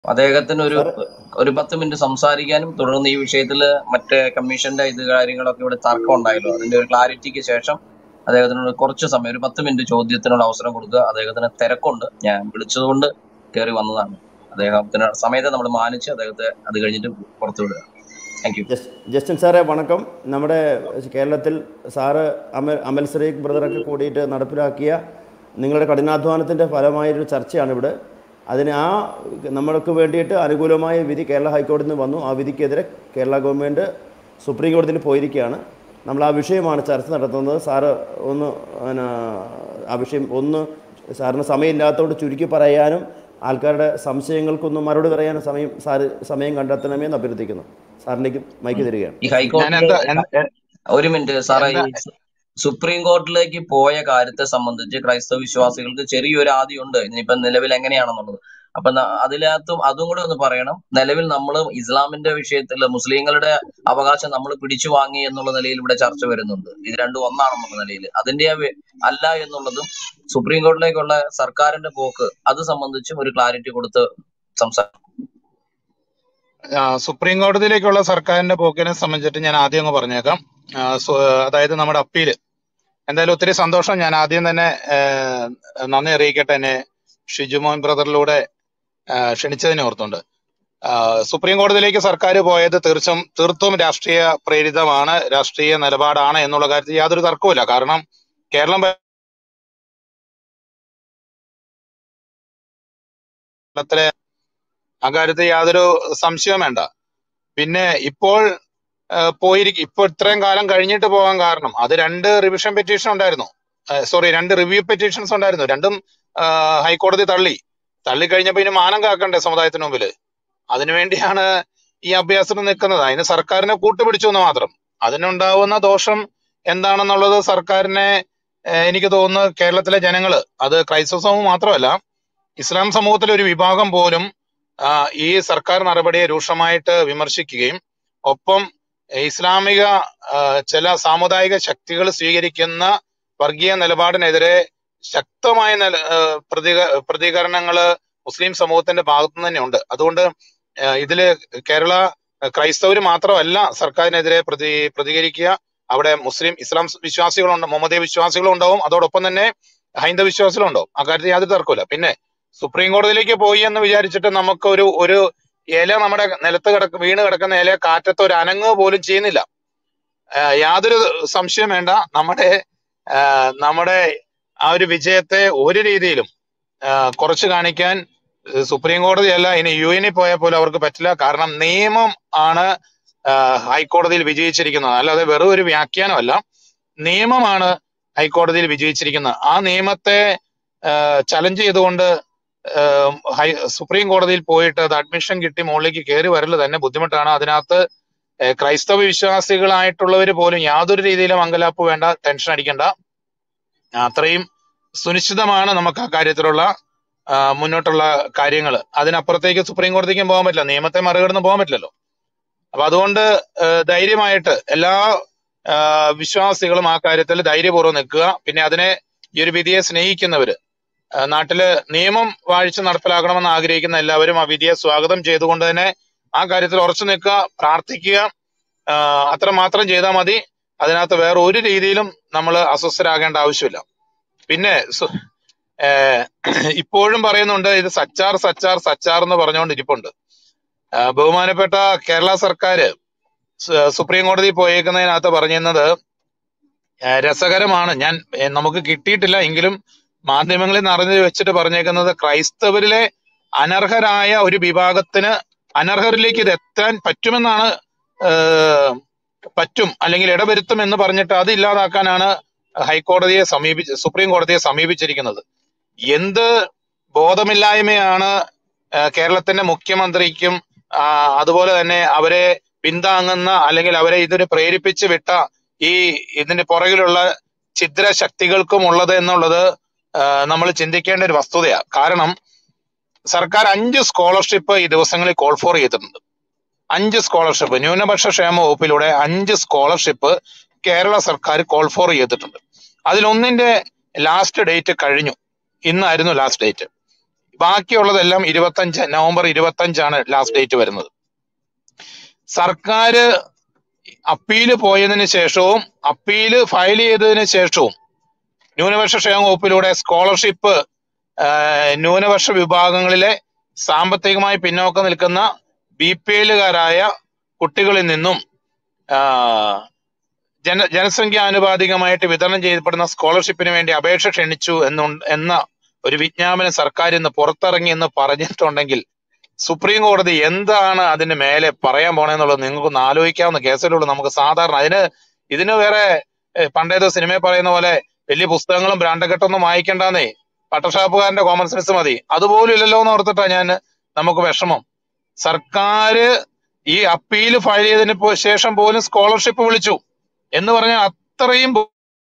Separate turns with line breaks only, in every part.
അദ്ദേഹത്തിന്
സാർ
ഒരു 10 മിനിറ്റ് സംസാരിക്കാനും തുടർന്ന് ഈ വിഷയത്തിൽ മറ്റേ കമ്മീഷന്റെ കാര്യങ്ങളൊക്കെ ഇവിടെ തർക്കം ഉണ്ടായല്ലോ, അതിന്റെ ഒരു ക്ലാരിറ്റിക്ക് ശേഷം അദ്ദേഹത്തിനോട് കുറച്ച് സമയം, ഒരു 10 മിനിറ്റ് ചോദ്യത്തിനുള്ള അവസരം കൊടുക്കുക. അദ്ദേഹത്തിന് തിരക്കുണ്ട്, ഞാൻ വിളിച്ചതുകൊണ്ട് കയറി വന്നതാണ്. അദ്ദേഹത്തിന് സമയത്തെ നമ്മൾ മാനിച്ച് അദ്ദേഹത്തെ അത് കഴിഞ്ഞിട്ട് പുറത്തു വിടുക. Thank you.
ജസ്റ്റിൻ സാറേ വണക്കം. നമ്മുടെ കേരളത്തിൽ സാറ് അമൽ സരീഖ് ബ്രദറൊക്കെ കൂടിയിട്ട് നടപ്പിലാക്കിയ നിങ്ങളുടെ കഠിനാധ്വാനത്തിൻ്റെ ഫലമായൊരു ചർച്ചയാണിവിടെ. അതിന് നമ്മൾക്ക് വേണ്ടിയിട്ട് അനുകൂലമായ വിധി കേരള ഹൈക്കോടതിയിൽ നിന്ന് വന്നു. ആ വിധിക്കെതിരെ കേരള ഗവൺമെൻറ് സുപ്രീം കോടതിയിൽ പോയിരിക്കുകയാണ്. നമ്മൾ ആ വിഷയമാണ് ചർച്ച നടത്തുന്നത്. സാറ് ആ വിഷയം സാറിന് സമയമില്ലാത്തതുകൊണ്ട് ചുരുക്കി പറയാനും ആൾക്കാരുടെ സംശയങ്ങൾക്കൊന്നും മറുപടി പറയാനും സമയം കണ്ടെത്തണമെന്ന് അഭ്യർത്ഥിക്കുന്നു. സാറിലേക്ക് മൈക്ക് തരികയാണ്.
ഈ ഹൈക്കോടതിയിലെ ഒരു മിനിറ്റ് സാറേ, ഈ സുപ്രീം കോടതിയിലേക്ക് പോയ കാര്യത്തെ സംബന്ധിച്ച് ക്രൈസ്തവ വിശ്വാസികൾക്ക് ചെറിയൊരു ആദിയുണ്ട്, ഇനിയിപ്പം നിലവിൽ എങ്ങനെയാണെന്നുള്ളത്. അപ്പൊ അതിനകത്തും അതും കൂടെ ഒന്ന് പറയണം. നിലവിൽ നമ്മൾ ഇസ്ലാമിന്റെ വിഷയത്തിൽ മുസ്ലിങ്ങളുടെ അവകാശം നമ്മൾ പിടിച്ചു വാങ്ങി എന്നുള്ള നിലയിൽ ഇവിടെ ചർച്ച വരുന്നുണ്ട്. ഇത് രണ്ടും ഒന്നാണെന്നുള്ള നിലയിൽ അതിന്റെ അല്ല എന്നുള്ളതും സുപ്രീം കോടതിയിലേക്കുള്ള സർക്കാരിന്റെ പോക്ക് അത് സംബന്ധിച്ചും ഒരു ക്ലാരിറ്റി കൊടുത്ത് സംസാരിക്കും.
സുപ്രീം കോടതിയിലേക്കുള്ള സർക്കാരിന്റെ പോക്കിനെ സംബന്ധിച്ചിട്ട് ഞാൻ ആദ്യം അങ്ങ് പറഞ്ഞേക്കാം. അതായത് നമ്മുടെ അപ്പീല് എന്തായാലും ഒത്തിരി സന്തോഷം. ഞാൻ ആദ്യം തന്നെ നന്ദി അറിയിക്കട്ടെ, എന്നെ ഷിജുമോൻ ബ്രദറിലൂടെ ക്ഷണിച്ചതിനെ ഓർത്തുണ്ട്. സുപ്രീം കോടതിയിലേക്ക് സർക്കാർ പോയത് തീർത്തും രാഷ്ട്രീയ പ്രേരിതമാണ്, രാഷ്ട്രീയ നിലപാടാണ് എന്നുള്ള കാര്യത്തിൽ യാതൊരു തർക്കവുമില്ല. കാരണം കേരളത്തിലെ അക്കാര്യത്തിൽ യാതൊരു സംശയവും വേണ്ട. പിന്നെ ഇപ്പോൾ ഇത്രയും കാലം കഴിഞ്ഞിട്ട് പോകാൻ കാരണം അത് 2 റിവിഷൻ പെറ്റീഷൻ ഉണ്ടായിരുന്നു, 2 റിവ്യൂ പെറ്റീഷൻസ് ഉണ്ടായിരുന്നു. രണ്ടും ഹൈക്കോടതി തള്ളിക്കഴിഞ്ഞപ്പോ ഇനി മാനം കാക്കണ്ടേ സമുദായത്തിന് മുമ്പിൽ? അതിനുവേണ്ടിയാണ് ഈ അഭ്യാസത്തിൽ നിൽക്കുന്നത്. അതിന് സർക്കാരിനെ കൂട്ടുപിടിച്ചു എന്ന് മാത്രം. അതിനുണ്ടാവുന്ന ദോഷം എന്താണെന്നുള്ളത് സർക്കാരിനെ എനിക്ക് തോന്നുന്നു കേരളത്തിലെ ജനങ്ങള്, അത് ക്രൈസ്തവ സമൂഹം മാത്രമല്ല ഇസ്ലാം സമൂഹത്തിലെ ഒരു വിഭാഗം പോലും ഈ സർക്കാർ നടപടിയെ രൂക്ഷമായിട്ട് വിമർശിക്കുകയും ഒപ്പം ഇസ്ലാമിക ചില സാമുദായിക ശക്തികൾ സ്വീകരിക്കുന്ന വർഗീയ നിലപാടിനെതിരെ ശക്തമായ പ്രതികരണങ്ങള് മുസ്ലിം സമൂഹത്തിന്റെ ഭാഗത്തു തന്നെ ഉണ്ട്. അതുകൊണ്ട് ഇതില് കേരള ക്രൈസ്തവര് മാത്രമല്ല സർക്കാരിനെതിരെ പ്രതികരിക്കുക. അവിടെ ഇസ്ലാം വിശ്വാസികളുണ്ട്, മുഹമ്മദീയ വീശ്വാസികളും ഉണ്ടാവും, അതോടൊപ്പം തന്നെ ഹൈന്ദവ വിശ്വാസികളും ഉണ്ടാവും. അക്കാര്യത്തിൽ യാതൊരു തർക്കമില്ല. പിന്നെ സുപ്രീം കോടതിയിലേക്ക് പോയി എന്ന് വിചാരിച്ചിട്ട് നമുക്ക് ഒരു ഇല നമ്മുടെ നിലത്ത് വീണ് കിടക്കുന്ന ഇല കാറ്റത്ത് ഒരു അനങ്ങ് പോലും ചെയ്യുന്നില്ല. യാതൊരു സംശയം വേണ്ട. നമ്മുടെ ആ ഒരു വിജയത്തെ ഒരു രീതിയിലും കുറച്ച് കാണിക്കാൻ സുപ്രീം കോടതിയല്ല, ഇനി UN പോയാൽ പോലും അവർക്ക് പറ്റില്ല. കാരണം നിയമം ആണ് ഹൈക്കോടതിയിൽ വിജയിച്ചിരിക്കുന്നത്, അല്ലാതെ വെറും ഒരു വ്യാഖ്യാനമല്ല. നിയമമാണ് ഹൈക്കോടതിയിൽ വിജയിച്ചിരിക്കുന്നത്. ആ നിയമത്തെ ചലഞ്ച് ചെയ്തുകൊണ്ട് സുപ്രീം കോടതിയിൽ പോയിട്ട് അത് അഡ്മിഷൻ കിട്ടി മുകളിലേക്ക് കയറി വരല് തന്നെ ബുദ്ധിമുട്ടാണ്. അതിനകത്ത് ക്രൈസ്തവ വിശ്വാസികളായിട്ടുള്ളവര് പോലും യാതൊരു രീതിയിലും അങ്കലാപ്പ് വേണ്ട, ടെൻഷൻ അടിക്കണ്ട. അത്രയും സുനിശ്ചിതമാണ് നമുക്ക് ആ കാര്യത്തിലുള്ള മുന്നോട്ടുള്ള കാര്യങ്ങൾ. അതിനപ്പുറത്തേക്ക് സുപ്രീം കോടതിക്കും പോകാൻ പറ്റില്ല, നിയമത്തെ മറികടന്ന് പോകാൻ പറ്റില്ലല്ലോ. അപ്പൊ അതുകൊണ്ട് ധൈര്യമായിട്ട് എല്ലാ വിശ്വാസികളും ആ കാര്യത്തിൽ ധൈര്യപൂർവ്വം നിൽക്കുക. പിന്നെ ഈ ഒരു വിധിയെ സ്നേഹിക്കുന്നവര്, നാട്ടില് നിയമം വാഴിച്ച് നടപ്പിലാക്കണമെന്ന് ആഗ്രഹിക്കുന്ന എല്ലാവരും ആ വിധിയെ സ്വാഗതം ചെയ്തുകൊണ്ട് തന്നെ ആ കാര്യത്തിൽ ഉറച്ചു നിൽക്കുക, പ്രാർത്ഥിക്കുക. അത്ര മാത്രം ചെയ്താൽ മതി. അതിനകത്ത് വേറെ ഒരു രീതിയിലും നമ്മൾ അസ്വസ്ഥരാകേണ്ട ആവശ്യമില്ല. പിന്നെ ഇപ്പോഴും പറയുന്നുണ്ട് ഇത് സച്ചാർ എന്ന് പറഞ്ഞുകൊണ്ടിരിപ്പുണ്ട്. ബഹുമാനപ്പെട്ട കേരള സർക്കാര് സുപ്രീം കോടതി പോയേക്കുന്നതിനകത്ത് പറഞ്ഞിരുന്നത് രസകരമാണ്. നമുക്ക് കിട്ടിയിട്ടില്ല എങ്കിലും മാധ്യമങ്ങളിൽ നിറഞ്ഞു വെച്ചിട്ട് പറഞ്ഞേക്കുന്നത് ക്രൈസ്തവരിലെ അനർഹരായ ഒരു വിഭാഗത്തിന് അനർഹരിലേക്ക് ഇത് എത്താൻ പറ്റുമെന്നാണ്, അല്ലെങ്കിൽ ഇടവരുത്തും എന്ന് പറഞ്ഞിട്ട് അത് ഇല്ലാതാക്കാനാണ് സുപ്രീം കോടതിയെ സമീപിച്ചിരിക്കുന്നത്. എന്ത് ബോധമില്ലായ്മയാണ് കേരളത്തിന്റെ മുഖ്യമന്ത്രിക്കും അതുപോലെ തന്നെ അവരെ പിന്താങ്ങുന്ന അല്ലെങ്കിൽ അവരെ ഇതിന് പ്രേരിപ്പിച്ച് വിട്ട ഇതിന്റെ പുറകിലുള്ള ഛിദ്രശക്തികൾക്കും ഉള്ളത് എന്നുള്ളത് നമ്മൾ ചിന്തിക്കേണ്ട ഒരു വസ്തുതയാണ്. കാരണം സർക്കാർ 5 സ്കോളർഷിപ്പ് ഈ ദിവസങ്ങളിൽ കോൾ ഫോർ ചെയ്തിട്ടുണ്ട്. 5 സ്കോളർഷിപ്പ് ന്യൂനപക്ഷ ക്ഷേമ വകുപ്പിലൂടെ 5 സ്കോളർഷിപ്പ് കേരള സർക്കാർ കോൾ ഫോർ ചെയ്തിട്ടുണ്ട്. അതിലൊന്നിന്റെ ലാസ്റ്റ് ഡേറ്റ് കഴിഞ്ഞു, ഇന്നായിരുന്നു ലാസ്റ്റ് ഡേറ്റ്. ബാക്കിയുള്ളതെല്ലാം 25 നവംബർ 25 ലാസ്റ്റ് ഡേറ്റ് വരുന്നത്. സർക്കാർ അപ്പീല് പോയതിനു ശേഷവും അപ്പീല് ഫയൽ ചെയ്തതിനു ശേഷവും ന്യൂനപക്ഷ ക്ഷേമ വകുപ്പിലൂടെ സ്കോളർഷിപ്പ് ന്യൂനപക്ഷ വിഭാഗങ്ങളിലെ സാമ്പത്തികമായി പിന്നോക്കം നിൽക്കുന്ന BPL-കാരായ കുട്ടികളിൽ നിന്നും ജനസംഖ്യാനുപാതികമായിട്ട് വിതരണം ചെയ്യപ്പെടുന്ന സ്കോളർഷിപ്പിന് വേണ്ടി അപേക്ഷ ക്ഷണിച്ചു എന്ന ഒരു വിജ്ഞാപനം സർക്കാർ ഇന്ന് പുറത്തിറങ്ങി എന്ന് പറഞ്ഞിട്ടുണ്ടെങ്കിൽ സുപ്രീം കോടതി എന്താണ് അതിന് മേലെ പറയാൻ പോണെന്നുള്ളത് നിങ്ങൾക്കൊന്ന് ആലോചിക്കാവുന്ന കേസിലുള്ളൂ. നമുക്ക് സാധാരണ ഇതിന് വേറെ പണ്ടേത് സിനിമയിൽ പറയുന്ന പോലെ വലിയ പുസ്തകങ്ങളും ബ്രാൻഡക്കെട്ടൊന്നും വായിക്കണ്ടെന്നേ, പട്ടഷാപ്പുകാരന്റെ കോമൺ സെൻസ് മതി. അതുപോലും ഇല്ലല്ലോ എന്ന് ഓർത്തിട്ടാ നമുക്ക് വിഷമം. സർക്കാർ ഈ അപ്പീൽ ഫയൽ ചെയ്തതിന് ശേഷം പോലും സ്കോളർഷിപ്പ് വിളിച്ചു എന്ന് പറഞ്ഞാൽ അത്രയും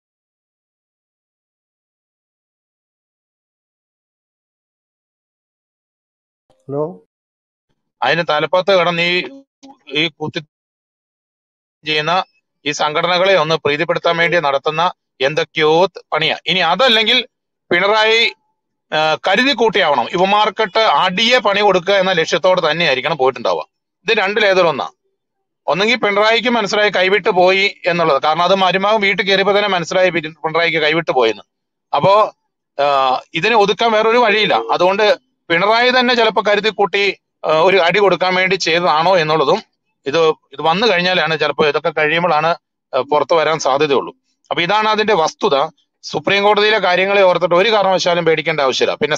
അതിന് തലപ്പത്ത് കിടന്ന് ഈ കുത്തി ചെയ്യുന്ന ഈ സംഘടനകളെ ഒന്ന് പ്രീതിപ്പെടുത്താൻ വേണ്ടി നടത്തുന്ന എന്തൊക്കെയോ പണിയാ. ഇനി അതല്ലെങ്കിൽ പിണറായി കരുതി കൂട്ടിയാവണം ഇവമാർക്കിട്ട് അടിയെ പണി കൊടുക്കുക എന്ന ലക്ഷ്യത്തോടെ തന്നെയായിരിക്കണം പോയിട്ടുണ്ടാവുക. ഇത് രണ്ടിലേതൊരൊന്നാ. ഒന്നെങ്കിൽ പിണറായിക്ക് മനസ്സിലായി കൈവിട്ട് പോയി എന്നുള്ളത്, കാരണം അത് മരുമകൻ വീട്ടിൽ കയറിയപ്പോ തന്നെ മനസ്സിലായി പിണറായിക്ക് കൈവിട്ട് പോയെന്ന്. അപ്പോ ഇതിനെ ഒതുക്കാൻ വേറൊരു വഴിയില്ല. അതുകൊണ്ട് പിണറായി തന്നെ ചിലപ്പോൾ കരുതി കൂട്ടി ഒരു അടി കൊടുക്കാൻ വേണ്ടി ചെയ്തതാണോ എന്നുള്ളതും ഇത് വന്നു കഴിഞ്ഞാലാണ് ചിലപ്പോൾ ഇതൊക്കെ കഴിയുമ്പോഴാണ് പുറത്തു വരാൻ സാധ്യതയുള്ളൂ. അപ്പൊ ഇതാണ് അതിന്റെ വസ്തുത. സുപ്രീം കോടതിയിലെ കാര്യങ്ങളെ ഓർത്തിട്ട് ഒരു കാരണവശാലും പേടിക്കേണ്ട ആവശ്യമില്ല. പിന്നെ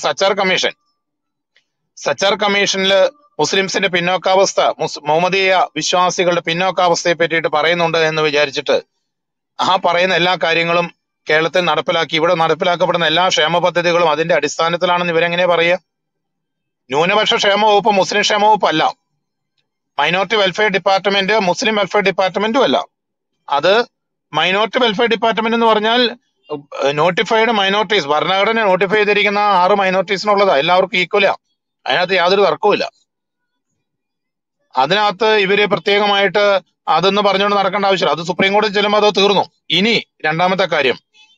സച്ചാർ കമ്മീഷനില് മുസ്ലിംസിന്റെ പിന്നോക്കാവസ്ഥ, മുഹമ്മദീയ വിശ്വാസികളുടെ പിന്നോക്കാവസ്ഥയെ പറ്റിയിട്ട് പറയുന്നുണ്ട് എന്ന് വിചാരിച്ചിട്ട് ആ പറയുന്ന എല്ലാ കാര്യങ്ങളും കേരളത്തിൽ നടപ്പിലാക്കി, ഇവിടെ നടപ്പിലാക്കപ്പെടുന്ന എല്ലാ ക്ഷേമ പദ്ധതികളും അതിന്റെ അടിസ്ഥാനത്തിലാണെന്ന് ഇവരെങ്ങനെ പറയുക? ന്യൂനപക്ഷ ക്ഷേമ വകുപ്പ് മുസ്ലിം ക്ഷേമ വകുപ്പ് അല്ല, മൈനോറിറ്റി വെൽഫെയർ ഡിപ്പാർട്ട്മെന്റ് മുസ്ലിം വെൽഫെയർ ഡിപ്പാർട്ട്മെന്റും അല്ല. അത് മൈനോറിറ്റി വെൽഫെയർ ഡിപ്പാർട്ട്മെന്റ് എന്ന് പറഞ്ഞാൽ നോട്ടിഫൈഡ് മൈനോറിറ്റീസ്, ഭരണഘടന നോട്ടിഫൈ ചെയ്തിരിക്കുന്ന 6 മൈനോറിറ്റീസിനുള്ളതാ, എല്ലാവർക്കും ഈക്വലാ, അതിനകത്ത് യാതൊരു തർക്കവുമില്ല. അതിനകത്ത് ഇവര് പ്രത്യേകമായിട്ട് അതൊന്ന് പറഞ്ഞുകൊണ്ട് നടക്കേണ്ട ആവശ്യമില്ല. അത് സുപ്രീം കോടതി ചെല്ലുമ്പോൾ അത് തീർന്നു. ഇനി രണ്ടാമത്തെ കാര്യം,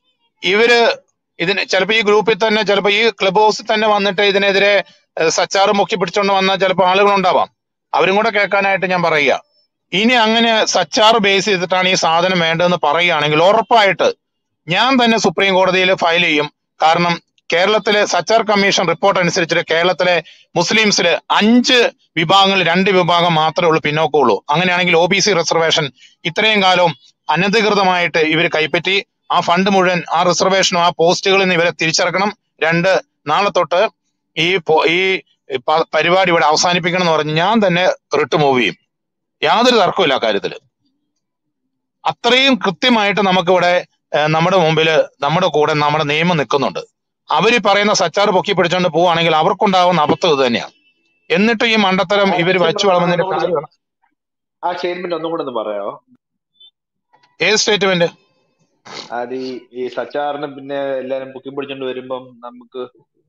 ഇതിന് ചിലപ്പോൾ ഈ ഗ്രൂപ്പിൽ തന്നെ, ചിലപ്പോൾ ഈ ക്ലബ് ഹൗസിൽ തന്നെ വന്നിട്ട് ഇതിനെതിരെ സച്ചാറ് മുക്കി പിടിച്ചോണ്ട് വന്ന ചിലപ്പോൾ ആളുകളുണ്ടാവാം. അവരും കൂടെ കേൾക്കാനായിട്ട് ഞാൻ പറയുക, ഇനി അങ്ങനെ സച്ചാറ് ബേസ് ചെയ്തിട്ടാണ് ഈ സാധനം വേണ്ടതെന്ന് പറയുകയാണെങ്കിൽ ഉറപ്പായിട്ട് ഞാൻ തന്നെ സുപ്രീം കോടതിയിൽ ഫയൽ ചെയ്യും. കാരണം കേരളത്തിലെ സച്ചാർ കമ്മീഷൻ റിപ്പോർട്ട് അനുസരിച്ചിട്ട് കേരളത്തിലെ മുസ്ലിംസില് 5 വിഭാഗങ്ങളിൽ 2 വിഭാഗം മാത്രമേ ഉള്ളൂ പിന്നോക്കമുള്ളൂ. അങ്ങനെയാണെങ്കിൽ OBC റിസർവേഷൻ ഇത്രയും കാലം അനധികൃതമായിട്ട് ഇവർ കൈപ്പറ്റി ആ ഫണ്ട് മുഴുവൻ, ആ റിസർവേഷനും ആ പോസ്റ്റുകളിൽ നിന്ന് ഇവരെ തിരിച്ചറക്കണം. 2, നാളെ തൊട്ട് ഈ പരിപാടി ഇവിടെ അവസാനിപ്പിക്കണം എന്ന് പറഞ്ഞ് ഞാൻ തന്നെ റിട്ട് മൂവ് ചെയ്യും. യാതൊരു തർക്കമില്ല കാര്യത്തില്. അത്രയും കൃത്യമായിട്ട് നമുക്കിവിടെ നമ്മുടെ മുമ്പില് നമ്മുടെ കൂടെ നമ്മുടെ നിയമം നിൽക്കുന്നുണ്ട്. അവര് പറയുന്ന സച്ചാർ പൊക്കി പിടിച്ചോണ്ട് പോവുകയാണെങ്കിൽ അവർക്കുണ്ടാവുന്ന അബദ്ധം ഇത് തന്നെയാണ്. എന്നിട്ട് ഈ മണ്ടത്തരം ഇവര് വച്ചു വളർന്നതിന്റെ കാര്യമാണ്.
ആ സ്റ്റേറ്റ്മെന്റ് ഒന്നും കൂടെ ഒന്ന് പറയാമോ?
ഏത് സ്റ്റേറ്റ്മെന്റ്?
അത് ഈ സച്ചാറിന് പിന്നെ എല്ലാരും പൊക്കി പിടിച്ചോണ്ട് വരുമ്പം നമുക്ക്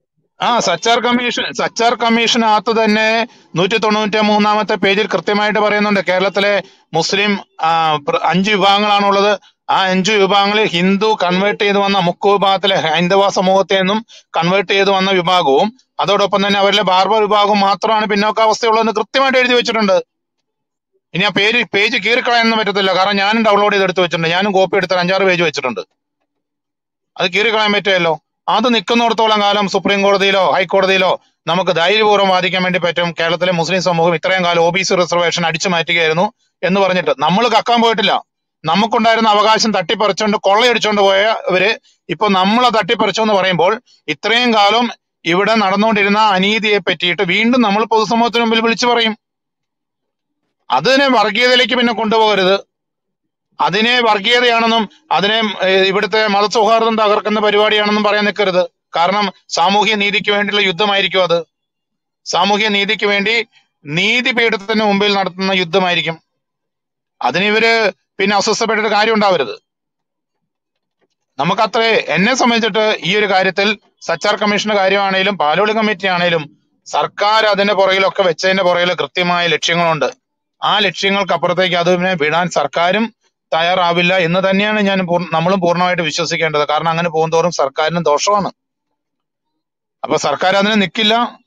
സച്ചാർ കമ്മീഷനകത്ത് തന്നെ 193-ാമത്തെ പേജിൽ കൃത്യമായിട്ട് പറയുന്നുണ്ട് കേരളത്തിലെ മുസ്ലിം 5 വിഭാഗങ്ങളാണുള്ളത്. ആ 5 വിഭാഗങ്ങളിൽ ഹിന്ദു കൺവേർട്ട് ചെയ്ത് വന്ന മുക്ക് വിഭാഗത്തിലെ ഹൈന്ദവ സമൂഹത്തെ നിന്നും കൺവേർട്ട് ചെയ്ത് വന്ന വിഭാഗവും അതോടൊപ്പം തന്നെ അവരിലെ ബാർബർ വിഭാഗവും മാത്രമാണ് പിന്നോക്കാവസ്ഥയുള്ളതെന്ന് കൃത്യമായിട്ട് എഴുതി വെച്ചിട്ടുണ്ട്. ഇനി ആ പേജ് കീറിക്കളയാനൊന്നും പറ്റത്തില്ല, കാരണം ഞാനും ഡൗൺലോഡ് ചെയ്ത് എടുത്ത് വെച്ചിട്ടുണ്ട്. ഞാനും കോപ്പി എടുത്ത് 5-6 പേജ് വെച്ചിട്ടുണ്ട്. അത് കീറിക്കളയാൻ പറ്റുമല്ലോ. അത് നിൽക്കുന്നിടത്തോളം കാലം സുപ്രീം കോടതിയിലോ ഹൈക്കോടതിയിലോ നമുക്ക് ധൈര്യപൂർവ്വം വാദിക്കാൻ വേണ്ടി പറ്റും. കേരളത്തിലെ മുസ്ലിം സമൂഹം ഇത്രയും കാലം OBC റിസർവേഷൻ അടിച്ചു മാറ്റുകയായിരുന്നു എന്ന് പറഞ്ഞിട്ട് നമ്മൾ കക്കാൻ പോയിട്ടില്ല. നമുക്കുണ്ടായിരുന്ന അവകാശം തട്ടിപ്പറിച്ചോണ്ട് കൊള്ളയടിച്ചോണ്ട് പോയവര് ഇപ്പൊ നമ്മളെ തട്ടിപ്പറിച്ചു എന്ന് പറയുമ്പോൾ ഇത്രയും കാലം ഇവിടെ നടന്നുകൊണ്ടിരുന്ന അനീതിയെ പറ്റിയിട്ട് വീണ്ടും നമ്മൾ പൊതുസമൂഹത്തിന് മുമ്പിൽ വിളിച്ചു പറയും. അതിനെ വർഗീയതയിലേക്ക് പിന്നെ കൊണ്ടുപോകരുത്. അതിനെ വർഗീയതയാണെന്നും അതിനെ ഇവിടുത്തെ മതസൗഹാർദ്ദം തകർക്കുന്ന പരിപാടിയാണെന്നും പറയാൻ നിൽക്കരുത്. കാരണം സാമൂഹ്യ നീതിക്ക് വേണ്ടിയുള്ള യുദ്ധമായിരിക്കും അത്. സാമൂഹ്യ നീതിക്ക് വേണ്ടി നീതിപീഠത്തിന് മുമ്പിൽ നടത്തുന്ന യുദ്ധമായിരിക്കും. അതിനിവര് പിന്നെ അസ്വസ്ഥപ്പെട്ടിട്ട് കാര്യം ഉണ്ടാവരുത്. നമുക്കത്രേ, എന്നെ സംബന്ധിച്ചിട്ട് ഈ ഒരു കാര്യത്തിൽ സച്ചാർ കമ്മീഷന്റെ കാര്യമാണേലും പാലോളി കമ്മിറ്റി ആണേലും സർക്കാർ അതിന്റെ പുറകിലൊക്കെ വെച്ചതിന്റെ പുറകിൽ കൃത്യമായ ലക്ഷ്യങ്ങളുണ്ട്. ആ ലക്ഷ്യങ്ങൾക്കപ്പുറത്തേക്ക് അതിനെ വിടാൻ സർക്കാരും തയ്യാറാവില്ല എന്ന് തന്നെയാണ് നമ്മളും പൂർണ്ണമായിട്ട് വിശ്വസിക്കേണ്ടത്. കാരണം അങ്ങനെ പോകുന്തോറും സർക്കാരിന് ദോഷമാണ്. അപ്പൊ സർക്കാർ അതിന് നിൽക്കില്ല.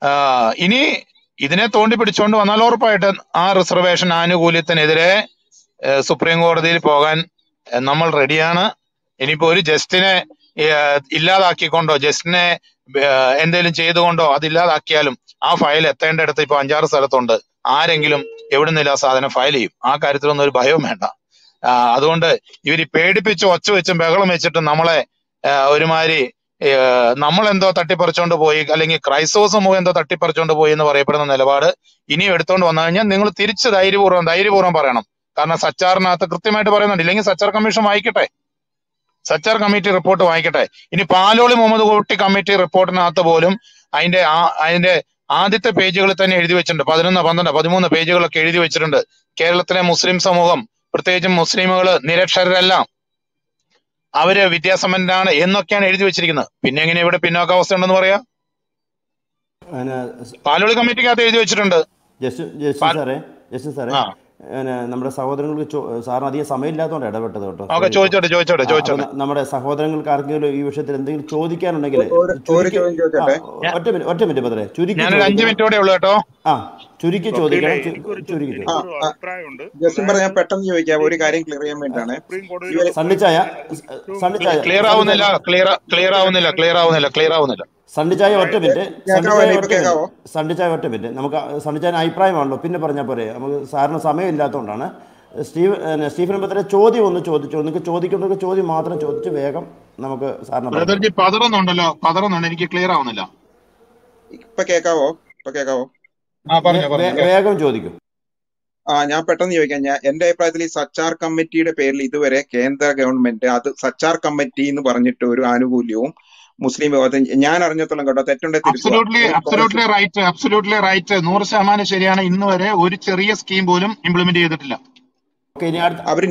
ഇനി ഇതിനെ തോണ്ടി പിടിച്ചുകൊണ്ട് വന്നാൽ ഉറപ്പായിട്ട് ആ റിസർവേഷൻ ആനുകൂല്യത്തിനെതിരെ സുപ്രീം കോടതിയിൽ പോകാൻ നമ്മൾ റെഡിയാണ്. ഇനിയിപ്പോ ഒരു ജസ്റ്റിനെ ഇല്ലാതാക്കിക്കൊണ്ടോ ജസ്റ്റിനെ എന്തെങ്കിലും ചെയ്തുകൊണ്ടോ അത് ഇല്ലാതാക്കിയാലും ആ ഫയൽ എത്തേണ്ടടുത്ത് ഇപ്പൊ 5-6 സ്ഥലത്തുണ്ട്. ആരെങ്കിലും എവിടുന്നില്ല ആ സാധനം ഫയൽ ചെയ്യും. ആ കാര്യത്തിലൊന്നും ഒരു ഭയവും വേണ്ട. അതുകൊണ്ട് ഇവര് പേടിപ്പിച്ച് ഒച്ച വെച്ചും ബഹളം വെച്ചിട്ട് നമ്മളെ ഒരുമാതിരി നമ്മളെന്തോ തട്ടിപ്പറിച്ചോണ്ട് പോയി, അല്ലെങ്കിൽ ക്രൈസ്തവ സമൂഹം എന്തോ തട്ടിപ്പറിച്ചോണ്ട് പോയി എന്ന് പറയപ്പെടുന്ന നിലപാട് ഇനിയും എടുത്തോണ്ട് വന്നു കഴിഞ്ഞാൽ നിങ്ങൾ തിരിച്ച് ധൈര്യപൂർവ്വം പറയണം. കാരണം സച്ചാറിനകത്ത് കൃത്യമായിട്ട് പറയുന്നുണ്ട്. ഇല്ലെങ്കിൽ സച്ചാർ കമ്മീഷൻ വായിക്കട്ടെ, സച്ചാർ കമ്മിറ്റി റിപ്പോർട്ട് വായിക്കട്ടെ. ഇനി പാലോളി മുഹമ്മദ് കുട്ടി കമ്മിറ്റി റിപ്പോർട്ടിനകത്ത് പോലും അതിന്റെ ആദ്യത്തെ പേജുകളിൽ തന്നെ എഴുതി വെച്ചിട്ടുണ്ട്. 11, 12, 13 പേജുകളൊക്കെ എഴുതി വെച്ചിട്ടുണ്ട്. കേരളത്തിലെ മുസ്ലിം സമൂഹം, പ്രത്യേകിച്ചും മുസ്ലിമുകൾ നിരക്ഷരരല്ല, അവര് വിദ്യാസമ്പന്നരാണ് എന്നൊക്കെയാണ് എഴുതി വെച്ചിരിക്കുന്നത്. പിന്നെ എങ്ങനെ ഇവിടെ പിന്നോക്കാവസ്ഥ ഉണ്ടെന്ന് പറയാ? പാലോളി കമ്മിറ്റിക്കകത്ത് എഴുതി വെച്ചിട്ടുണ്ട്.
ജസ്റ്റിൻ സാറേ, നമ്മുടെ സഹോദരങ്ങൾക്ക് സാറിന് അധികം സമയമില്ലാത്തതുകൊണ്ട് ഇടപെട്ടത് കേട്ടോ.
ചോദിച്ചോട്ടെ.
നമ്മുടെ സഹോദരങ്ങൾക്ക് ആർക്കെങ്കിലും ഈ വിഷയത്തിൽ എന്തെങ്കിലും ചോദിക്കാനുണ്ടെങ്കിൽ ഒറ്റ മിനിറ്റ് പത്രേ ചുരുക്കി
5 മിനിറ്റോടെ ഉള്ളു കേട്ടോ.
ചുരുക്കി ചോദിക്കണം.
ഞാൻ പെട്ടെന്ന് ചോദിക്കാം, ഒരു കാര്യം ക്ലിയർ ചെയ്യാൻ വേണ്ടിയാണ്.
സണ്ണിച്ചായ
ക്ലിയർ ആവുന്നില്ല.
സണ്ണിച്ചായ ഒറ്റ മിനിറ്റ്. നമുക്ക് സണ്ണിച്ചായ അഭിപ്രായമാണല്ലോ, പിന്നെ പറഞ്ഞാൽ പോരെ. നമുക്ക് സാറിന് സമയമില്ലാത്തതുകൊണ്ടാണ്. സ്റ്റീഫൻ പത്ര ചോദ്യം ഒന്ന് ചോദിച്ചു, നിങ്ങൾക്ക് ചോദിക്കേണ്ട ചോദ്യം മാത്രം ചോദിച്ച് വേഗം നമുക്ക് സാറിന്
പതറുന്നുണ്ട്, എനിക്ക് ക്ലിയർ ആവുന്നില്ല.
ഇപ്പൊ കേക്കാവോ?
വേഗം ചോദിക്കും.
ഞാൻ പെട്ടെന്ന് ചോദിക്കാം. എന്റെ അഭിപ്രായത്തിൽ ഈ സച്ചാർ കമ്മിറ്റിയുടെ പേരിൽ ഇതുവരെ കേന്ദ്ര ഗവൺമെന്റ് അത് സച്ചാർ കമ്മിറ്റി എന്ന് പറഞ്ഞിട്ട് ഒരു ആനുകൂല്യവും മുസ്ലിം വിഭാഗത്തിൽ ഞാൻ അറിഞ്ഞത്തോളം കേട്ടോ, തെറ്റുണ്ടെങ്കിൽ
100% ശരിയാണ്. ഇന്ന് വരെ ഒരു ചെറിയ സ്കീം പോലും ഇംപ്ലിമെന്റ് ചെയ്തിട്ടില്ല.
അവര്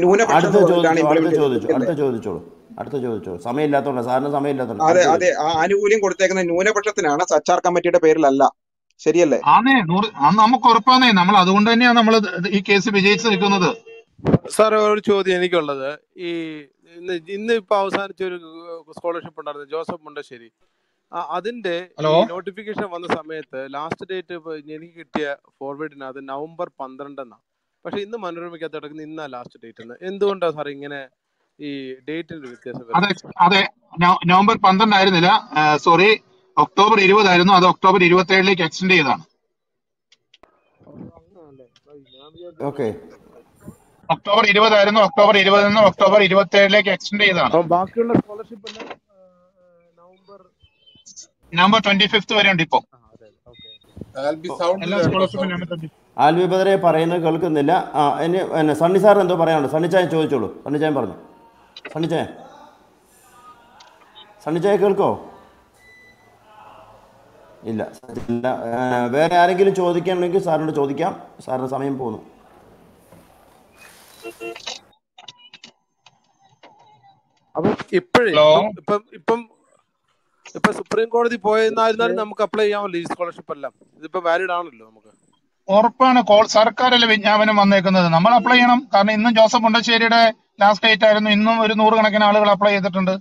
ചോദിച്ചോളൂ. സമയമില്ലാത്തോണ്ട് സാറിന് സമയമില്ലാത്തോണ്ട്.
അതെ, ആ ആനുകൂല്യം കൊടുത്തേക്കുന്ന ന്യൂനപക്ഷത്തിനാണ്, സച്ചാർ കമ്മിറ്റിയുടെ പേരിലല്ല. ശരിയല്ലേ?
നമുക്ക് ഉറപ്പാന്നേ. നമ്മൾ അതുകൊണ്ട് തന്നെയാണ് നമ്മൾ ഈ കേസ് വിജയിച്ചു നിൽക്കുന്നത്.
സാർ, ഒരു ചോദ്യം എനിക്കുള്ളത്, ഇന്ന് ഇപ്പൊ അവസാനിച്ച ഒരു സ്കോളർഷിപ്പ് ഉണ്ടായിരുന്നു, ജോസഫ് മുണ്ടശ്ശേരി. അതിന്റെ നോട്ടിഫിക്കേഷൻ വന്ന സമയത്ത് ലാസ്റ്റ് ഡേറ്റ് എനിക്ക് കിട്ടിയ ഫോർവേഡിനകത്ത് November 12 എന്നാണ്. പക്ഷെ ഇന്ന് മനോരമയ്ക്കകത്ത് കിടക്കുന്ന ഇന്നാ ലാസ്റ്റ് ഡേറ്റ് എന്ന്. എന്തുകൊണ്ടാണ് സാർ ഇങ്ങനെ ഈ ഡേറ്റിന്റെ വ്യത്യാസം?
അതെ, November 12 ആയിരുന്നില്ല, സോറി, October 20 ആയിരുന്നു. അത് October 27 എക്സ്റ്റെൻഡ് ചെയ്തതാണ്. October 20 ആയിരുന്നു. October 20 നിന്ന് October 27 എക്സ്റ്റെൻഡ് ചെയ്തതാണ്.
ബാക്കിയുള്ള സ്കോളർഷിപ്പ്
November 25 വരെ ഉണ്ട്. ഇപ്പൊ
ആൽബി ബദറെ പറയുന്നത് കേൾക്കുന്നില്ല. സണ്ണി സാർ എന്തോ പറയാനുണ്ട്. സണ്ണിച്ചായ ചോദിച്ചോളൂ. സണ്ണിച്ചായൻ പറഞ്ഞു. സണ്ണിച്ചായ കേൾക്കോ? ഇല്ല. വേറെ ആരെങ്കിലും ചോദിക്കാനുണ്ടെങ്കിൽ സാറിനോട് ചോദിക്കാം. സാറിന് സമയം പോകുന്നു.
അപ്പം ഇപ്പൊ സുപ്രീം കോടതി പോയെന്നായിരുന്നാലും നമുക്ക് അപ്ലൈ ചെയ്യാമല്ലോ ഈ സ്കോളർഷിപ്പ് എല്ലാം. ഇതിപ്പോ വാലിഡ് ആണല്ലോ നമുക്ക്.
ഉറപ്പാണ്. സർക്കാരല്ലേ വിജ്ഞാപനം വന്നേക്കുന്നത്, നമ്മൾ അപ്ലൈ ചെയ്യണം. കാരണം ഇന്നും ജോസഫ് മുണ്ടശ്ശേരിയുടെ ലാസ്റ്റ് ഡേറ്റ് ആയിരുന്നു. ഇന്നും ഒരു 100 കണക്കിന് ആളുകൾ അപ്ലൈ ചെയ്തിട്ടുണ്ട്.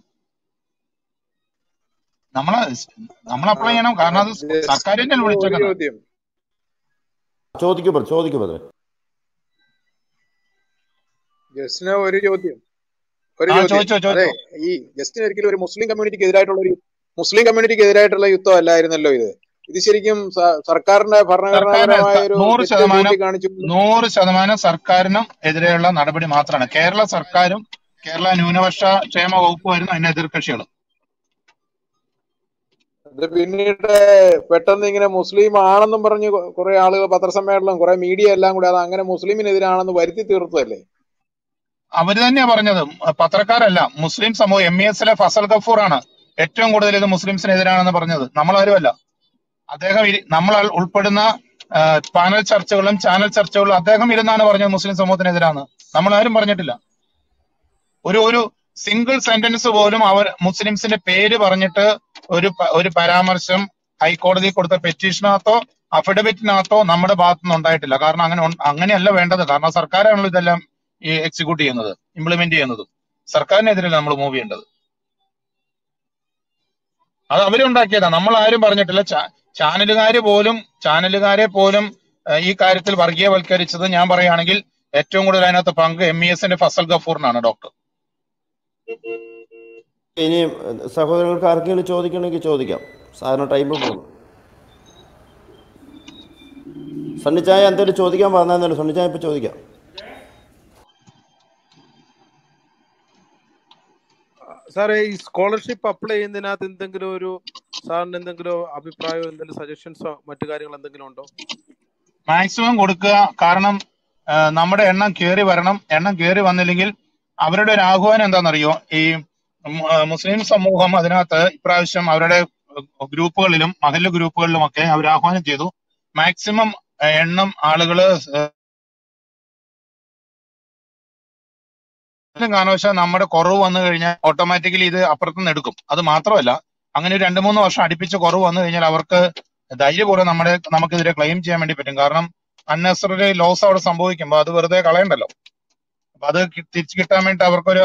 നമ്മൾ അപ്ലൈ ചെയ്യണം. കാരണം അത് സർക്കാരിന്റെ വിളിച്ചേക്കുന്നത്.
ചോദിക്കൂ.
ജസ്റ്റിന് ഒരു ചോദ്യം. അതെ, ഈ ജസ്റ്റിന് ഒരിക്കലും ഒരു മുസ്ലിം കമ്മ്യൂണിറ്റിക്ക് എതിരായിട്ടുള്ള യുദ്ധം അല്ലായിരുന്നല്ലോ ഇത്. ഇത് ശരിക്കും സർക്കാരിന്റെ ഭരണഘടനാപരമായ ഒരു
100% സർക്കാരിനും എതിരെയുള്ള നടപടി മാത്രമാണ്. കേരള സർക്കാരും കേരള ന്യൂനപക്ഷ ക്ഷേമ വകുപ്പുമായിരുന്നു അതിന് എതിർകക്ഷികൾ.
അത് പിന്നീട് പെട്ടെന്ന് ഇങ്ങനെ മുസ്ലിം ആണെന്നും പറഞ്ഞ് കുറെ ആളുകൾ പത്രസമ്മേളനം, കുറെ മീഡിയ എല്ലാം കൂടി അത് അങ്ങനെ മുസ്ലിമിനെതിരാണെന്ന് വരുത്തി തീർത്തതല്ലേ?
അവര് തന്നെയാ പറഞ്ഞത്, പത്രക്കാരല്ല. മുസ്ലിം സമൂഹം MES-ലെ ഫസൽ ഗഫൂർ ആണ് ഏറ്റവും കൂടുതൽ ഇത് മുസ്ലിംസിനെതിരാണെന്ന് പറഞ്ഞത്. നമ്മളാരുമല്ല. അദ്ദേഹം നമ്മൾ ഉൾപ്പെടുന്ന പാനൽ ചർച്ചകളും ചാനൽ ചർച്ചകളും അദ്ദേഹം ഇരുന്നാണ് പറഞ്ഞത് മുസ്ലിം സമൂഹത്തിനെതിരാണ്. നമ്മളാരും പറഞ്ഞിട്ടില്ല. ഒരു സിംഗിൾ സെന്റൻസ് പോലും അവർ മുസ്ലിംസിന്റെ പേര് പറഞ്ഞിട്ട് ഒരു പരാമർശം ഹൈക്കോടതി കൊടുത്ത പെറ്റീഷനകത്തോ അഫിഡവിറ്റിനകത്തോ നമ്മുടെ ഭാഗത്തുനിന്ന് ഉണ്ടായിട്ടില്ല. കാരണം അങ്ങനെയല്ല വേണ്ടത്. കാരണം സർക്കാരാണല്ലോ ഇതെല്ലാം ഈ എക്സിക്യൂട്ട് ചെയ്യുന്നത്, ഇംപ്ലിമെന്റ് ചെയ്യുന്നത്. സർക്കാരിനെതിരല്ല നമ്മൾ മൂവ് ചെയ്യേണ്ടത്. അത് അവരുണ്ടാക്കിയതാ, നമ്മൾ ആരും പറഞ്ഞിട്ടില്ല. ചാനലുകാരെ പോലും ഈ കാര്യത്തിൽ വർഗീയവൽക്കരിച്ചത് ഞാൻ പറയുകയാണെങ്കിൽ ഏറ്റവും കൂടുതൽ അതിനകത്ത് പങ്ക് MESന്റെ ഫസൽ ഗഫൂറിനാണ് ഡോക്ടർ.
ഇനി സഹോദരങ്ങൾക്ക് ആർക്കെങ്കിലും ചോദിക്കണമെങ്കിൽ ചോദിക്കാം, സാധാരണ ടൈം പോകുന്നു. സണ്ണിച്ചായ എന്തെങ്കിലും ചോദിക്കാൻ പറഞ്ഞാൽ സണ്ണിച്ചായ ഇപ്പം ചോദിക്കാം.
സാറേ, ഈ സ്കോളർഷിപ്പ് അപ്ലൈ ചെയ്യുന്നതിനകത്ത് എന്തെങ്കിലും ഒരു സാറിന് എന്തെങ്കിലും അഭിപ്രായമോ എന്തെങ്കിലും സജഷൻസോ മറ്റു കാര്യങ്ങൾ എന്തെങ്കിലും ഉണ്ടോ?
മാക്സിമം കൊടുക്കുക. കാരണം നമ്മുടെ എണ്ണം കയറി വരണം. എണ്ണം കയറി വന്നില്ലെങ്കിൽ അവരുടെ ഒരു ആഹ്വാനം എന്താണെന്നറിയോ? ഈ മുസ്ലിം സമൂഹം അതിനകത്ത് ഇപ്രാവശ്യം അവരുടെ ഗ്രൂപ്പുകളിലും മഹല്ല് ഗ്രൂപ്പുകളിലും ഒക്കെ അവർ ആഹ്വാനം ചെയ്തു മാക്സിമം എണ്ണം ആളുകള് കാരണവശാൽ നമ്മുടെ കുറവ് വന്നു കഴിഞ്ഞാൽ ഓട്ടോമാറ്റിക്കലി ഇത് അപ്പുറത്തുനിന്ന് എടുക്കും. അത് മാത്രമല്ല, അങ്ങനെ 2-3 വർഷം അടുപ്പിച്ച് കുറവ് വന്നു കഴിഞ്ഞാൽ അവർക്ക് ധൈര്യപൂർവ്വം നമുക്കെതിരെ ക്ലെയിം ചെയ്യാൻ വേണ്ടി പറ്റും. കാരണം അൺനെസറി ലോസ് അവിടെ സംഭവിക്കുമ്പോൾ അത് വെറുതെ കളയണ്ടല്ലോ. അപ്പൊ അത് തിരിച്ചു കിട്ടാൻ വേണ്ടി അവർക്കൊരു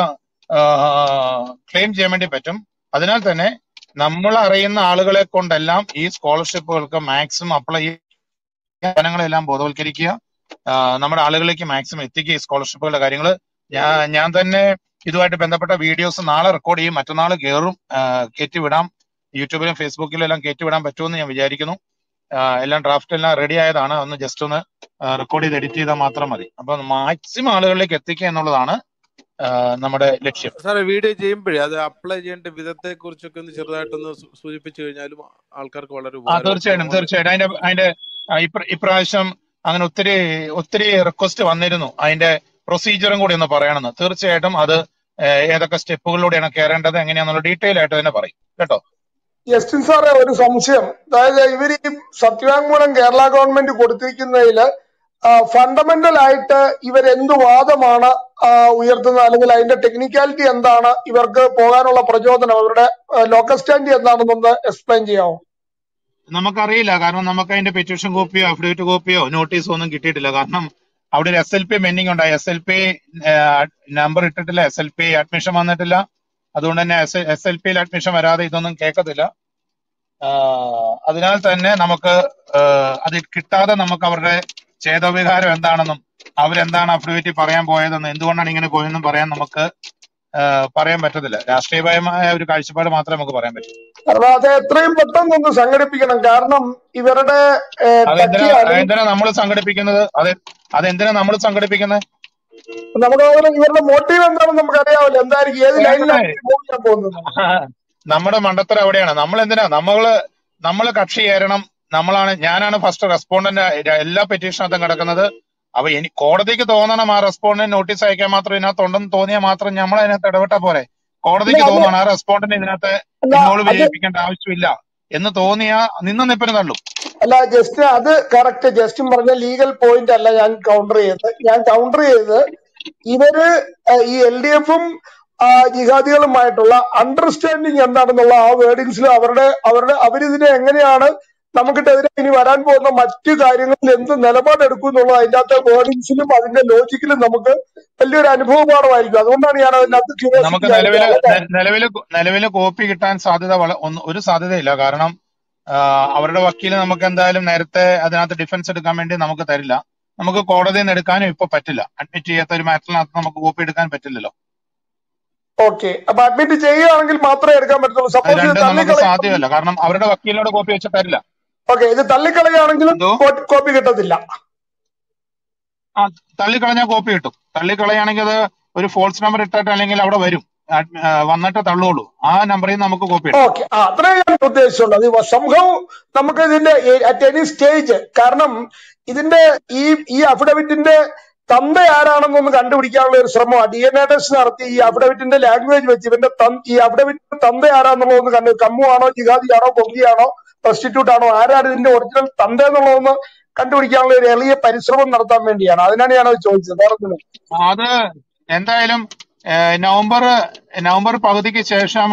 ക്ലെയിം ചെയ്യാൻ വേണ്ടി പറ്റും. അതിനാൽ തന്നെ നമ്മൾ അറിയുന്ന ആളുകളെ കൊണ്ടെല്ലാം ഈ സ്കോളർഷിപ്പുകൾക്ക് മാക്സിമം അപ്ലൈ ചെയ്യുക, ജനങ്ങളെല്ലാം ബോധവൽക്കരിക്കുക, നമ്മുടെ ആളുകളിലേക്ക് മാക്സിമം എത്തിക്കുക ഈ സ്കോളർഷിപ്പുകളുടെ കാര്യങ്ങൾ. ഞാൻ തന്നെ ഇതുമായിട്ട് ബന്ധപ്പെട്ട വീഡിയോസ് നാളെ റെക്കോർഡ് ചെയ്യും, മറ്റന്നാൾ കയറ്റിവിടാം. യൂട്യൂബിലും ഫേസ്ബുക്കിലും എല്ലാം കയറ്റിവിടാൻ പറ്റുമെന്ന് ഞാൻ വിചാരിക്കുന്നു. എല്ലാം ഡ്രാഫ്റ്റ് എല്ലാം റെഡി ആയതാണ്. ഒന്ന് ജസ്റ്റ് ഒന്ന് റെക്കോർഡ് ചെയ്ത് എഡിറ്റ് ചെയ്താൽ മാത്രം മതി. അപ്പൊ മാക്സിമം ആളുകളിലേക്ക് എത്തിക്കുക എന്നുള്ളതാണ് നമ്മുടെ ലക്ഷ്യം.
സാറേ, വീഡിയോ ചെയ്യുമ്പോഴേ അത് അപ്ലൈ ചെയ്യേണ്ട വിധത്തെ കുറിച്ചൊക്കെ ഒന്ന് ചെറുതായിട്ടൊന്ന് സൂചിപ്പിച്ചു കഴിഞ്ഞാലും ആൾക്കാർക്ക് വളരെ
തീർച്ചയായിട്ടും അതിന്റെ ഇപ്രാവശ്യം അങ്ങനെ ഒത്തിരി റിക്വസ്റ്റ് വന്നിരുന്നു. അതിന്റെ പ്രൊസീജിയറും കൂടി ഒന്ന് പറയണമെന്ന്. തീർച്ചയായിട്ടും അത് ഏതൊക്കെ സ്റ്റെപ്പുകളിലൂടെയാണ് കയറേണ്ടത് എങ്ങനെയാന്നുള്ള ഡീറ്റെയിൽ ആയിട്ട് തന്നെ പറയും കേട്ടോ.
ജസ്റ്റിൻ സാറേ, ഒരു സംശയം. അതായത് ഇവർ ഈ സത്യവാങ്മൂലം കേരള ഗവൺമെന്റ് കൊടുത്തിരിക്കുന്നതില് ഫണ്ടമെന്റൽ ആയിട്ട് ഇവരെന്ത് വാദമാണ് ഉയർത്തുന്നത്, അല്ലെങ്കിൽ അതിന്റെ ടെക്നിക്കാലിറ്റി എന്താണ്, ഇവർക്ക് പോകാനുള്ള പ്രചോദനം, അവരുടെ ലോക്കൽ സ്റ്റാൻഡ് എന്താണെന്നൊന്ന് എക്സ്പ്ലെയിൻ ചെയ്യാമോ?
നമുക്കറിയില്ല. കാരണം നമുക്ക് അതിന്റെ പെറ്റീഷൻ കോപ്പിയോ അഫിഡവിറ്റ് കോപ്പിയോ നോട്ടീസോ ഒന്നും കിട്ടിയിട്ടില്ല. കാരണം അവിടെ ഒരു SLP പെൻഡിങ് ഉണ്ടായി. SLP നമ്പർ ഇട്ടിട്ടില്ല, SLP അഡ്മിഷൻ വന്നിട്ടില്ല. അതുകൊണ്ട് തന്നെ SLPയിൽ അഡ്മിഷൻ വരാതെ ഇതൊന്നും കേൾക്കത്തില്ല. അതിനാൽ തന്നെ നമുക്ക് അത് കിട്ടാതെ നമുക്ക് അവരുടെ ചേതോവികാരം എന്താണെന്നും അവരെന്താണ് അഫിഡവിറ്റ് പറയാൻ പോയതെന്നും എന്തുകൊണ്ടാണ് ഇങ്ങനെ പോയതെന്നും പറയാൻ പറ്റത്തില്ല. രാഷ്ട്രീയപരമായ ഒരു കാഴ്ചപ്പാട് മാത്രമേ നമുക്ക് പറയാൻ പറ്റൂ.
അത് എത്രയും പെട്ടെന്ന് സംഘടിപ്പിക്കണം. കാരണം ഇവരുടെ
അതെന്തിനാ നമ്മൾ സംഘടിപ്പിക്കുന്നത്? അതെന്തിനാ നമ്മൾ സംഘടിപ്പിക്കുന്നത്?
നമുക്ക് ഇവരുടെ മോട്ടീവ് എന്താണെന്ന് നമുക്ക് അറിയാമല്ലോ. എന്തായിരിക്കും, ഏത് ലൈനിലാണ് പോകുന്നത്?
നമ്മുടെ മണ്ടത്തരം എവിടെയാണ്? നമ്മള് കക്ഷി ചേരണം. ഞാനാണ് ഫസ്റ്റ് റെസ്പോണ്ടന്റ് എല്ലാ പെറ്റീഷനകത്തും കിടക്കുന്നത്. അപ്പൊ കോടതിക്ക് തോന്നണം ആ റെസ്പോണ്ടന്റ് നോട്ടീസ് അയക്കാൻ മാത്രം ഇതിനകത്തുണ്ടെന്ന് തോന്നിയാൽ മാത്രം നമ്മൾ അതിനകത്ത് ഇടപെട്ടാ പോരെ? കോടതിക്ക് തോന്നണം ആ റെസ്പോണ്ടന്റ് ഇതിനകത്ത് ഇൻവോൾവ് ചെയ്യിപ്പിക്കേണ്ട ആവശ്യമില്ല എന്ന് തോന്നിയാ നിപ്പിന് തള്ളും.
അല്ല ജസ്റ്റിൻ, അത് കറക്റ്റ്. ജസ്റ്റിൻ പറഞ്ഞ ലീഗൽ പോയിന്റ് അല്ല ഞാൻ കൗണ്ടർ ചെയ്ത് ഇവര് ഈ LDFും ജിഹാദികളുമായിട്ടുള്ള അണ്ടർസ്റ്റാൻഡിങ് എന്താണെന്നുള്ള ആ വേർഡിങ്സിലും അവരിതിനെ എങ്ങനെയാണ് നമുക്കിട്ടെതിരെ ഇനി വരാൻ പോകുന്ന മറ്റു കാര്യങ്ങളിൽ എന്ത് നിലപാടെടുക്കും എന്നുള്ളത് അതിൻ്റെ അകത്തെ വേർഡിങ്സിലും അതിന്റെ ലോജിക്കിലും നമുക്ക് വലിയൊരു അനുഭവപാഠമായിരിക്കും. അതുകൊണ്ടാണ് ഞാൻ അതിനകത്ത്
നമുക്ക് നിലവില് കോപ്പി കിട്ടാൻ ഒരു സാധ്യതയില്ല. കാരണം അവരുടെ വക്കീല് നമുക്ക് എന്തായാലും നേരത്തെ അതിനകത്ത് ഡിഫൻസ് എടുക്കാൻ വേണ്ടി നമുക്ക് തരില്ല. നമുക്ക് കോടതിയിൽ നിന്ന് എടുക്കാനും ഇപ്പൊ പറ്റില്ല. അഡ്മിറ്റ് ചെയ്യാത്ത ഒരു മാറ്ററിനകത്ത് നമുക്ക് കോപ്പി എടുക്കാൻ പറ്റില്ലല്ലോ.
ഓക്കെ, അപ്പൊ അഡ്മിറ്റ് ചെയ്യുകയാണെങ്കിൽ മാത്രമേ എടുക്കാൻ പറ്റുള്ളൂ. സപ്പോസ്
സാധ്യമല്ല, കാരണം അവരുടെ വക്കീലിനോട് കോപ്പി വെച്ച് തരില്ല.
ഓക്കെ, ഇത് തള്ളിക്കളയാണെങ്കിലും കോപ്പി കിട്ടത്തില്ല.
തള്ളിക്കളഞ്ഞാൽ കോപ്പി കിട്ടും. തള്ളിക്കളയാണെങ്കിൽ അത് ഒരു ഫോൾസ് നമ്പർ ഇട്ടിട്ട് അല്ലെങ്കിൽ അവിടെ വരും, വന്നിട്ട് തള്ളുള്ളൂ. ആ നമ്പറിൽ നമുക്ക് കോപ്പി എടുക്കാം.
ഓക്കെ, അത്രേ ഞാൻ ഉദ്ദേശിച്ചുള്ളൂ. സംഭവം നമുക്ക് ഇതിന്റെ അറ്റ് എനി സ്റ്റേജ്, കാരണം ഇതിന്റെ ഈ അഫിഡവിറ്റിന്റെ തന്ത ആരാണെന്നൊന്ന് കണ്ടുപിടിക്കാനുള്ള ഒരു ശ്രമമാണ്. DNA ടെസ്റ്റ് നടത്തി ഈ അഫിഡവിറ്റിന്റെ ലാംഗ്വേജ് വെച്ച് ഇവന്റെ ഈ അഫിഡവിറ്റിന്റെ തന്ത ആരാന്നുള്ളതൊന്ന് കമ്മു ആണോ, ജിഹാദിയാണോ, പൊങ്കിയാണോ, പ്രൊസ്റ്റിറ്റ്യൂട്ട് ആണോ, ആരാണ് ഇതിന്റെ ഒറിജിനൽ തന്ത എന്നുള്ളതൊന്ന് കണ്ടുപിടിക്കാനുള്ള ഒരു എളിയ പരിശ്രമം നടത്താൻ വേണ്ടിയാണ്. അതിനാണ് ഞാനത് ചോദിച്ചത്.
അത് എന്തായാലും നവംബർ പകുതിക്ക് ശേഷം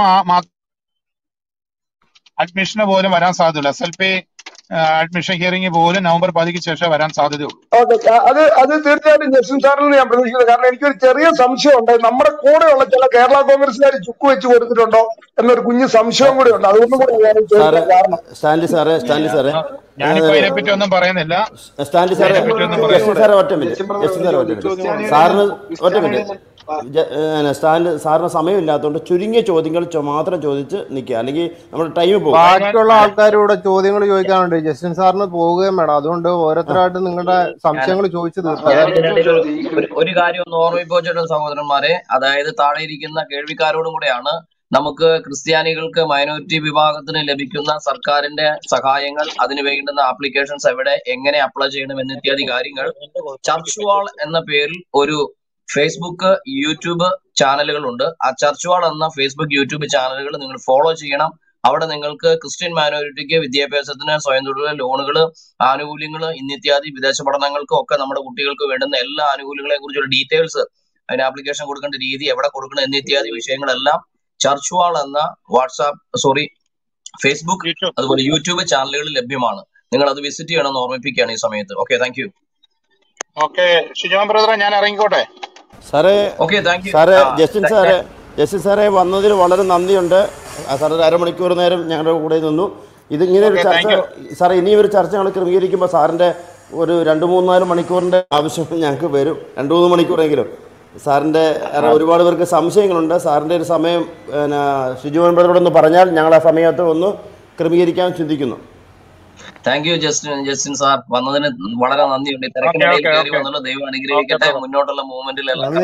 അഡ്മിഷന് പോലും വരാൻ സാധ്യതയുള്ളൂ. SLP അഡ്മിഷൻ ഹിയറിംഗ് പോലും നവംബർ 10 ശേഷം വരാൻ സാധ്യതയുള്ളൂ.
ഓക്കെ, അത് തീർച്ചയായിട്ടും ജസ്റ്റിൻ സാറിൽ ഞാൻ പ്രതീക്ഷിക്കുന്നത്. കാരണം എനിക്കൊരു ചെറിയ സംശയമുണ്ട്, നമ്മുടെ കൂടെയുള്ള ചില കേരള കോൺഗ്രസ്സുകാർ ചുക്ക് വെച്ച് കൊടുത്തിട്ടുണ്ടോ എന്നൊരു കുഞ്ഞു സംശയം കൂടി ഉണ്ട്. അതുകൊണ്ടും കൂടി ഞാൻ ചോദിക്കാൻ കാരണം.
സ്റ്റാൻലി സാറേ
ഞാനിപ്പോ അതിനെപ്പറ്റി ഒന്നും പറയുന്നില്ല.
സ്റ്റാൻലി സാറേ, ജസ്റ്റിൻ സാറേ ഒറ്റ മിനിറ്റ് സാറിന് ഒറ്റ മിനിറ്റ്. സാറിന് സമയമില്ലാത്തതുകൊണ്ട് ചുരുങ്ങിയ ചോദ്യങ്ങൾ മാത്രം ചോദിച്ച് നിൽക്കുക, അല്ലെങ്കിൽ നമ്മുടെ ടൈം പോകും.
ബാക്കിയുള്ള ആൾക്കാരോട് ചോദ്യങ്ങൾ ചോദിക്കാനുണ്ട്. ജസ്റ്റിൻ സാറിന് പോവുകയും വേണം. അതുകൊണ്ട് ഓരോരുത്തരായിട്ട് നിങ്ങളുടെ സംശയങ്ങൾ ചോദിച്ചു തീർക്കാം.
ഒരു കാര്യം ഒന്ന് ഓർമ്മിപ്പിച്ചിട്ടുണ്ട് സഹോദരന്മാരെ, അതായത് താഴെ ഇരിക്കുന്ന കേൾവിക്കാരോടും കൂടെയാണ്. നമുക്ക് ക്രിസ്ത്യാനികൾക്ക് മൈനോറിറ്റി വിഭാഗത്തിന് ലഭിക്കുന്ന സർക്കാരിന്റെ സഹായങ്ങൾ, അതിന് വേണ്ടുന്ന ആപ്ലിക്കേഷൻസ് എവിടെ, എങ്ങനെ അപ്ലൈ ചെയ്യണം എന്നിത്യാദി കാര്യങ്ങൾ ചർച്ച് വാൾ എന്ന പേരിൽ ഒരു ഫേസ്ബുക്ക് യൂട്യൂബ് ചാനലുകളുണ്ട്. ആ ചർച്ച് വാൾ എന്ന ഫേസ്ബുക്ക് യൂട്യൂബ് ചാനലുകൾ നിങ്ങൾ ഫോളോ ചെയ്യണം. അവിടെ നിങ്ങൾക്ക് ക്രിസ്ത്യൻ മൈനോറിറ്റിക്ക് വിദ്യാഭ്യാസത്തിന്, സ്വയം തൊഴിൽ, ലോണുകള്, ആനുകൂല്യങ്ങൾ ഇന്നിത്യാദി വിദേശ പഠനങ്ങൾക്കും ഒക്കെ നമ്മുടെ കുട്ടികൾക്ക് വേണ്ടുന്ന എല്ലാ ആനുകൂല്യങ്ങളെ കുറിച്ചുള്ള ഡീറ്റെയിൽസ്, അതിന് ആപ്ലിക്കേഷൻ കൊടുക്കേണ്ട രീതി, എവിടെ കൊടുക്കണം എന്നിത്യാദി വിഷയങ്ങളെല്ലാം ചർച്ച് വാൾ എന്ന ഫേസ്ബുക്ക് അതുപോലെ യൂട്യൂബ് ചാനലുകളിൽ ലഭ്യമാണ്. നിങ്ങൾ അത് വിസിറ്റ് ചെയ്യണമെന്ന് ഓർമ്മിപ്പിക്കുകയാണ് ഈ സമയത്ത്. Okay, thank you.
Okay Shijon ബ്രദറെ, ഞാൻ ഇറങ്ങിക്കോട്ടെ
സാറേ.
Okay, thank you.
സാറേ, ജസ്റ്റിൻ സാറേ വന്നതിൽ വളരെ നന്ദിയുണ്ട്. സാറ് അരമണിക്കൂർ നേരം ഞങ്ങളുടെ കൂടെ നിന്നു. ഇതിങ്ങനെ ഒരു ചർച്ച സാറേ, ഇനിയും ഒരു ചർച്ച ഞങ്ങൾ ക്രമീകരിക്കുമ്പോൾ സാറിൻ്റെ ഒരു 2-3-4 മണിക്കൂറിൻ്റെ ആവശ്യം ഞങ്ങൾക്ക് വരും. 2-3 മണിക്കൂറെങ്കിലും സാറിൻ്റെ, ഒരുപാട് പേർക്ക് സംശയങ്ങളുണ്ട്. സാറിൻ്റെ ഒരു സമയം ഷിജോൻ ബ്രദറോടൊന്ന് പറഞ്ഞാൽ ഞങ്ങൾ ആ സമയത്ത് ഒന്ന് ക്രമീകരിക്കാൻ ചിന്തിക്കുന്നു.
താങ്ക് യു ജസ്റ്റിൻ സാർ, വന്നതിന് വളരെ നന്ദിയുണ്ട്. തിരക്കിനിടയിൽ കയറി വന്നുള്ള ദൈവം അനുഗ്രഹിക്കട്ടെ. മുന്നോട്ടുള്ള മൂവ്മെന്റിലെല്ലാം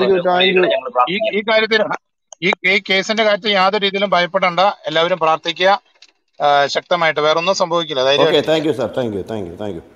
ഈ കാര്യത്തിൽ, ഈ കേസിന്റെ കാര്യത്തിൽ യാതൊരു രീതിയിലും ഭയപ്പെടണ്ട. എല്ലാവരും പ്രാർത്ഥിക്കുക ശക്തമായിട്ട്. വേറൊന്നും സംഭവിക്കില്ല.
Thank you sir, thank U.